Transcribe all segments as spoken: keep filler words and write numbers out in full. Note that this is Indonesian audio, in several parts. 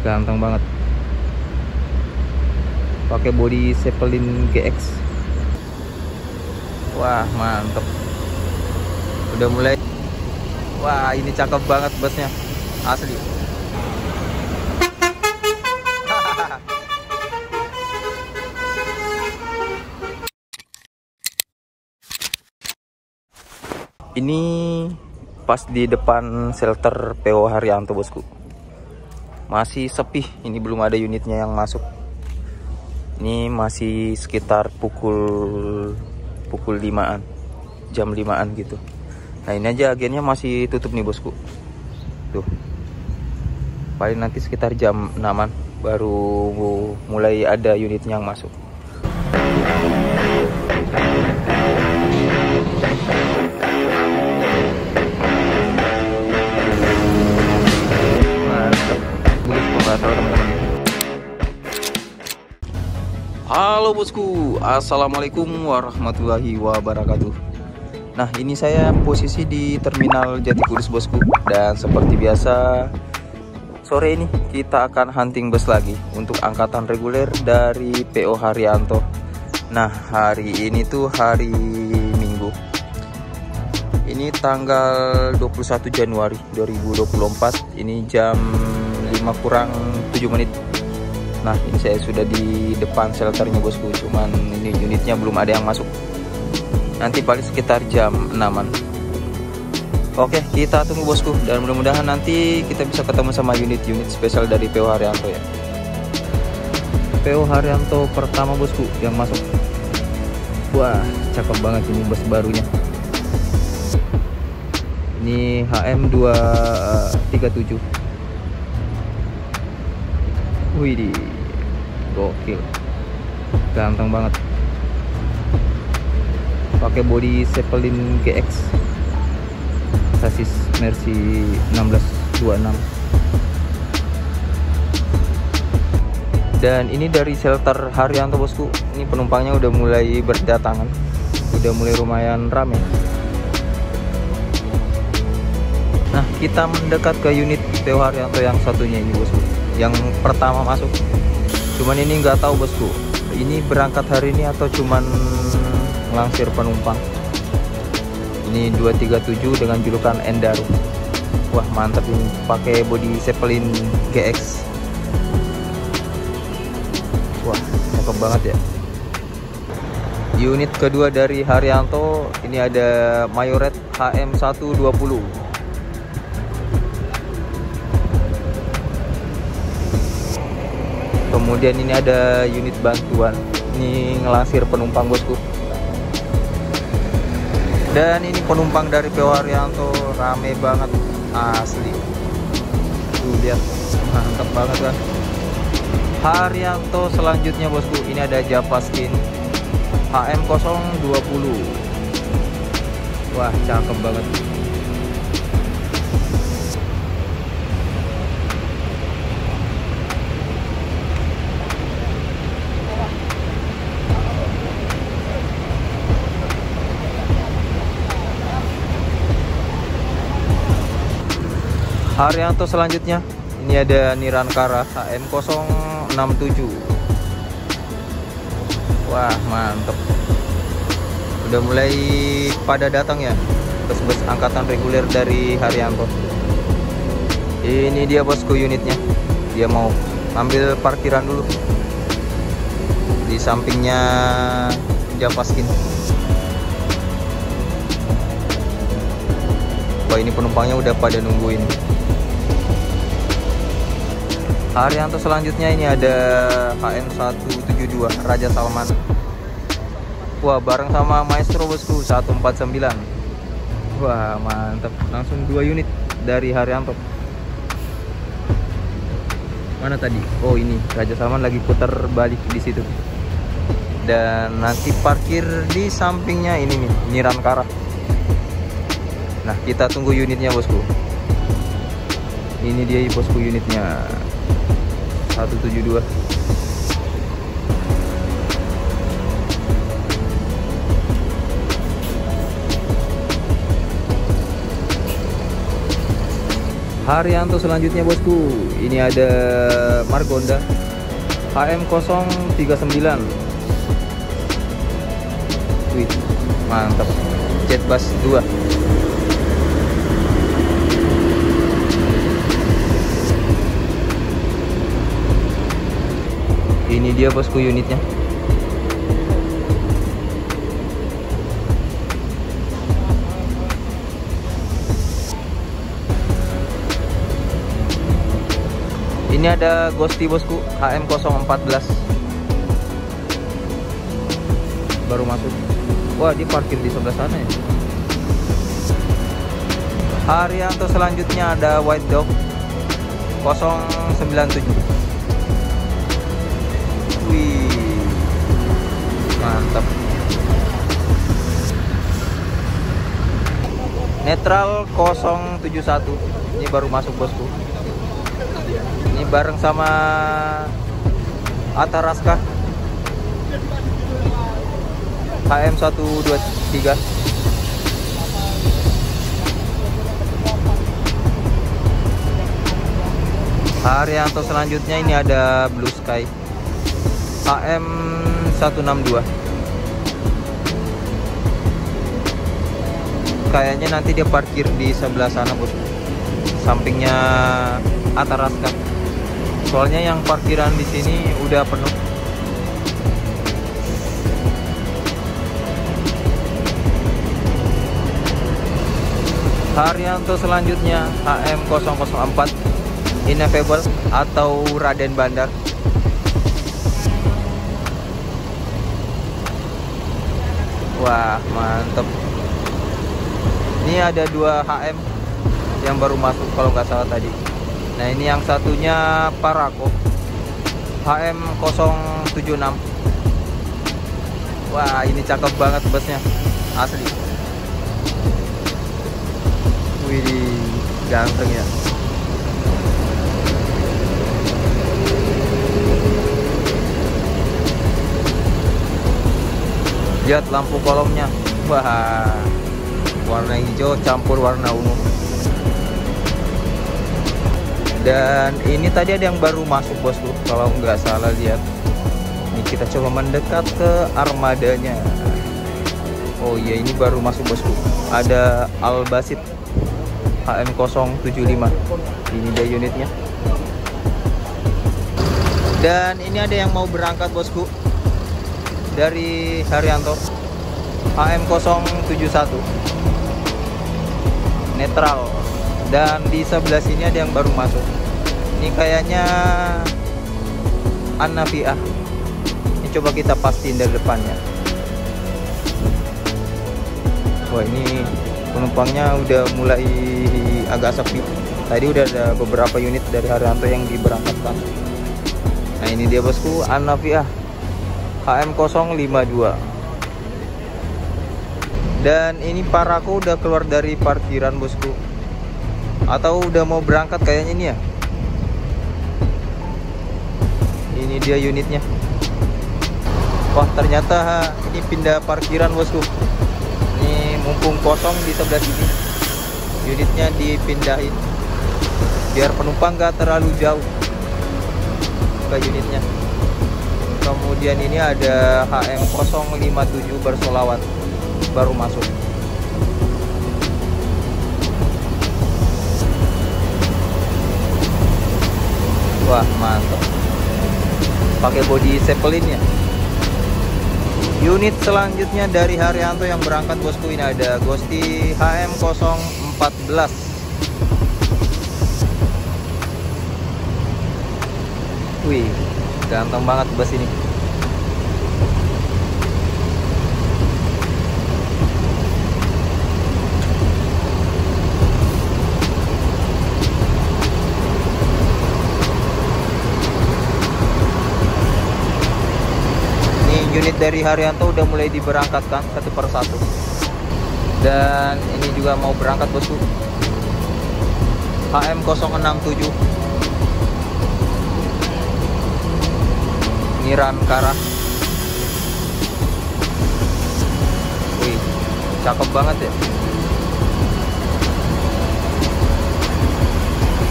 Ganteng banget. Pakai body Zeppelin G X. Wah, mantep. Udah mulai. Wah, ini cakep banget busnya. Asli. Ini pas di depan shelter P O Haryanto, bosku. Masih sepi, ini belum ada unitnya yang masuk. Ini masih sekitar pukul pukul limaan, jam limaan gitu. Nah, ini aja agennya masih tutup nih, bosku. Tuh. Paling nanti sekitar jam enaman baru mulai ada unitnya yang masuk. Halo bosku, assalamualaikum warahmatullahi wabarakatuh. Nah, ini saya posisi di terminal Jatikudus, bosku. Dan seperti biasa, sore ini kita akan hunting bus lagi untuk angkatan reguler dari P O Haryanto. Nah, hari ini tuh hari Minggu. Ini tanggal dua puluh satu Januari dua ribu dua puluh empat. Ini jam lima kurang tujuh menit. Nah, ini saya sudah di depan shelternya, bosku. Cuman ini unitnya belum ada yang masuk. Nanti paling sekitar jam enaman. Oke, kita tunggu, bosku. Dan mudah-mudahan nanti kita bisa ketemu sama unit-unit spesial dari P O Haryanto ya. P O Haryanto pertama, bosku, yang masuk. Wah, cakep banget ini bus barunya. Ini H M dua tiga tujuh. Wih, gokil, ganteng banget. Pakai body Zeppelin G X, sasis Mercy enam belas dua puluh enam. Dan ini dari shelter Haryanto, bosku. Ini penumpangnya udah mulai berdatangan, udah mulai lumayan rame. Nah, kita mendekat ke unit P O Haryanto yang satunya ini, bosku, yang pertama masuk. Cuman ini nggak tahu, bosku, ini berangkat hari ini atau cuman langsir penumpang. Ini dua tiga tujuh dengan julukan Endaru. Wah, mantap ini, pakai body Zeppelin G X. Wah, cakep banget ya. Unit kedua dari Haryanto ini ada Mayoret H M seratus dua puluh. Kemudian ini ada unit bantuan, ini ngelansir penumpang, bosku. Dan ini penumpang dari P O Haryanto rame banget, asli. Tuh lihat, mantap banget kan. Haryanto selanjutnya, bosku, ini ada Javaskin H M nol dua puluh. Wah, cakep banget. Haryanto selanjutnya ini ada Nirankara H M nol enam tujuh. Wah, mantep. Udah mulai pada datang ya bus-bus angkatan reguler dari Haryanto. Ini dia, bosku, unitnya. Dia mau ambil parkiran dulu di sampingnya Javaskin. Wah, ini penumpangnya udah pada nungguin. Haryanto selanjutnya ini ada H M seratus tujuh puluh dua Raja Salman. Wah, bareng sama Maestro, bosku, seratus empat puluh sembilan. Wah, mantap. Langsung dua unit dari Haryanto. Mana tadi? Oh, ini Raja Salman lagi putar balik di situ. Dan nanti parkir di sampingnya ini nih, Nirankara. Nah, kita tunggu unitnya, bosku. Ini dia, bosku, unitnya seratus tujuh puluh dua. Haryanto selanjutnya bosku, ini ada Margonda H M nol tiga sembilan. Wih, mantap. Jetbus dua. Ini dia bosku unitnya. Ini ada Ghosty bosku, H M nol satu empat. Baru masuk. Wah, dia parkir di sebelah sana ya. Haryanto selanjutnya ada White Dog nol sembilan tujuh. Wih, mantap. Netral nol tujuh satu. Ini baru masuk bosku. Ini bareng sama Ataraska H M satu dua tiga. Haryanto selanjutnya ini ada Blue Sky H M satu enam dua. Kayaknya nanti dia parkir di sebelah sana bos, sampingnya Ataraska. Soalnya yang parkiran di sini udah penuh. Haryanto selanjutnya H M nol nol empat Ineffable atau Raden Bandar. Wah, mantep. Ini ada dua H M yang baru masuk kalau nggak salah tadi. Nah, ini yang satunya Paraco H M nol tujuh enam. Wah, ini cakep banget busnya, asli. Wih, ganteng ya. Lihat lampu kolomnya. Wah, warna hijau campur warna ungu. Dan ini tadi ada yang baru masuk bosku, kalau nggak salah lihat. Ini kita coba mendekat ke armadanya. Oh iya, ini baru masuk bosku. Ada Albasit H M nol tujuh lima. Ini dia unitnya. Dan ini ada yang mau berangkat bosku dari Haryanto H M nol tujuh satu netral. Dan di sebelah sini ada yang baru masuk. Ini kayaknya An-Nafiah. Ini coba kita pastiin dari depannya. Wah, ini penumpangnya udah mulai agak sepi. Tadi udah ada beberapa unit dari Haryanto yang diberangkatkan. Nah, ini dia bosku, An-Nafiah H M nol lima dua. Dan ini Paraco udah keluar dari parkiran bosku, atau udah mau berangkat kayaknya ini ya. Ini dia unitnya. Wah, ternyata ini pindah parkiran bosku. Ini mumpung kosong di sebelah sini, unitnya dipindahin biar penumpang gak terlalu jauh ke unitnya. Kemudian ini ada H M nol lima tujuh bersolawat baru masuk. Wah, mantap. Pakai body Zeppelin ya. Unit selanjutnya dari Haryanto yang berangkat bosku, ini ada Ghosty H M nol empat belas. Wih, ganteng banget bus ini. Unit dari Haryanto udah mulai diberangkatkan satu per satu. Dan ini juga mau berangkat bosku, H M nol enam tujuh. Ini Rankara. Wih, cakep banget ya.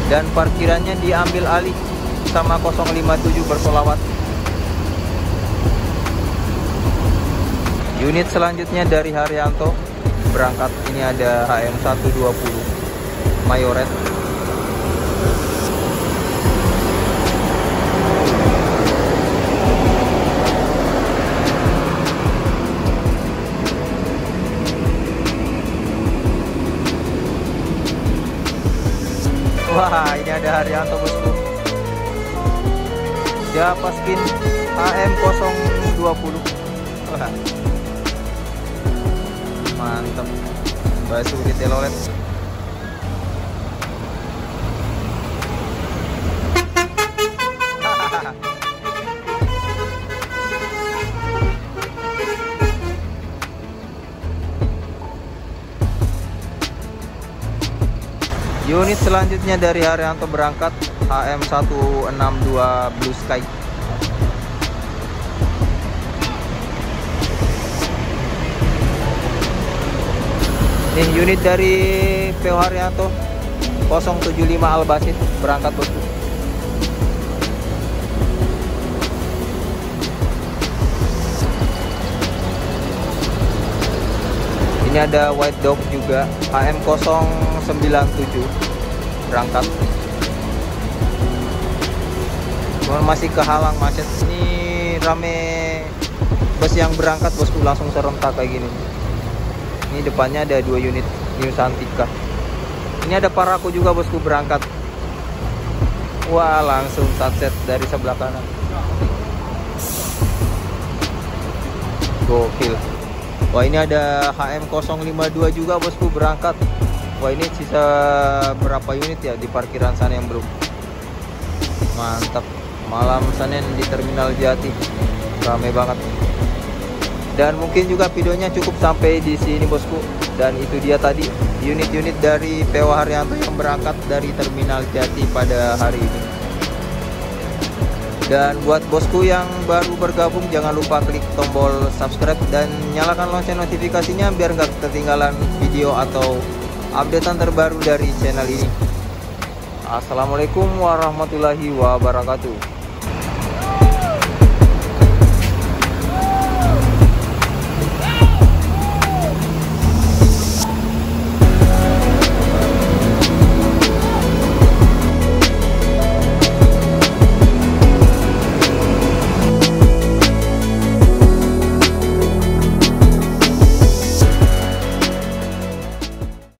dan parkirannya diambil alih sama nol lima tujuh bersolawat. Unit selanjutnya dari Haryanto berangkat, ini ada H M seratus dua puluh Mayoret. Wah, ini ada Haryanto bosku. Javaskin H M nol dua puluh. Wah, mantap. Basuh di telolet. Unit selanjutnya dari Haryanto berangkat H M seratus enam puluh dua Blue Sky. Nih unit dari P O Haryanto nol tujuh lima Albasit berangkat bosku. Ini ada White Dog juga H M nol sembilan tujuh berangkat. Cuman masih kehalang macet. Ini rame bus yang berangkat bosku, langsung serentak kayak gini. Ini depannya ada dua unit New Santika. Ini ada Paraco juga bosku berangkat. Wah, langsung sunset dari sebelah kanan. Gokil. Wah, ini ada H M nol lima dua juga bosku berangkat. Wah, ini sisa berapa unit ya di parkiran sana yang belum. Mantap. Malam Senin di Terminal Jati. Ramai banget. Dan mungkin juga videonya cukup sampai di sini bosku. Dan itu dia tadi unit-unit dari P O Haryanto yang berangkat dari Terminal Jati pada hari ini. Dan buat bosku yang baru bergabung, jangan lupa klik tombol subscribe dan nyalakan lonceng notifikasinya biar nggak ketinggalan video atau updatean terbaru dari channel ini. Assalamualaikum warahmatullahi wabarakatuh.